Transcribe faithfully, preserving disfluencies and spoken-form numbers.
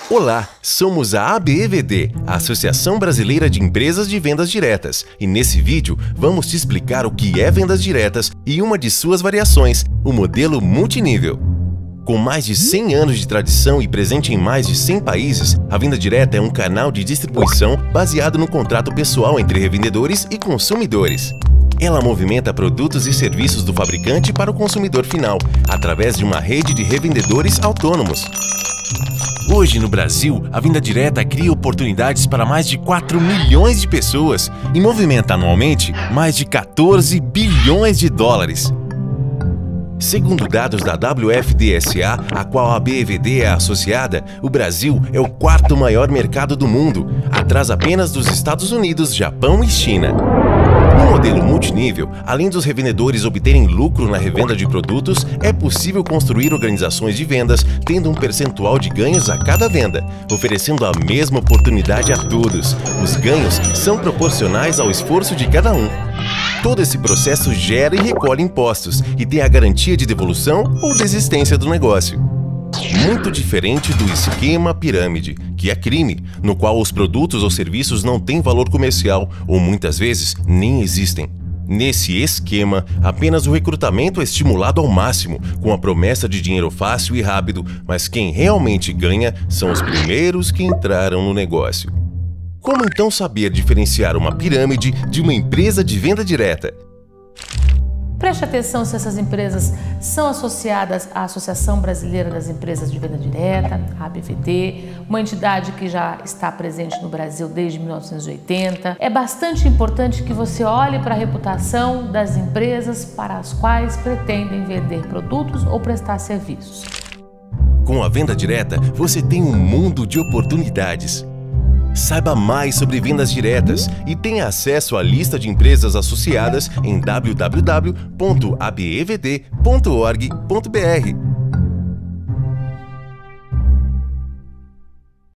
Olá, somos a A B E V D, a Associação Brasileira de Empresas de Vendas Diretas, e nesse vídeo vamos te explicar o que é vendas diretas e uma de suas variações, o modelo multinível. Com mais de cem anos de tradição e presente em mais de cem países, a venda direta é um canal de distribuição baseado no contrato pessoal entre revendedores e consumidores. Ela movimenta produtos e serviços do fabricante para o consumidor final, através de uma rede de revendedores autônomos. Hoje, no Brasil, a venda direta cria oportunidades para mais de quatro milhões de pessoas e movimenta anualmente mais de quatorze bilhões de dólares. Segundo dados da W F D S A, a qual a A B E V D é associada, o Brasil é o quarto maior mercado do mundo, atrás apenas dos Estados Unidos, Japão e China. No modelo multinível, além dos revendedores obterem lucro na revenda de produtos, é possível construir organizações de vendas tendo um percentual de ganhos a cada venda, oferecendo a mesma oportunidade a todos. Os ganhos são proporcionais ao esforço de cada um. Todo esse processo gera e recolhe impostos e tem a garantia de devolução ou desistência do negócio. Muito diferente do esquema pirâmide, que é crime, no qual os produtos ou serviços não têm valor comercial ou muitas vezes nem existem. Nesse esquema, apenas o recrutamento é estimulado ao máximo, com a promessa de dinheiro fácil e rápido, mas quem realmente ganha são os primeiros que entraram no negócio. Como então saber diferenciar uma pirâmide de uma empresa de venda direta? Preste atenção se essas empresas são associadas à Associação Brasileira das Empresas de Venda Direta, a A B V D, uma entidade que já está presente no Brasil desde mil novecentos e oitenta. É bastante importante que você olhe para a reputação das empresas para as quais pretendem vender produtos ou prestar serviços. Com a venda direta, você tem um mundo de oportunidades. Saiba mais sobre vendas diretas e tenha acesso à lista de empresas associadas em w w w ponto a b e v d ponto org ponto b r.